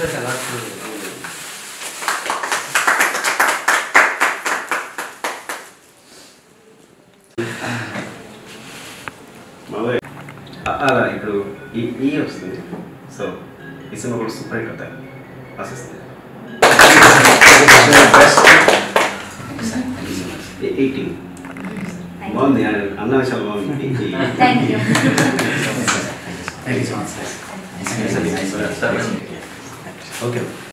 best a lot. అలా ఇప్పుడు ఈ వస్తుంది. సో ఈ సినిమా కూడా సూపర్ హిట్ అవుతాయి ఆశిస్తుంది. 18 బాగుంది అన్న విషయాలు బాగుంది. ఓకే.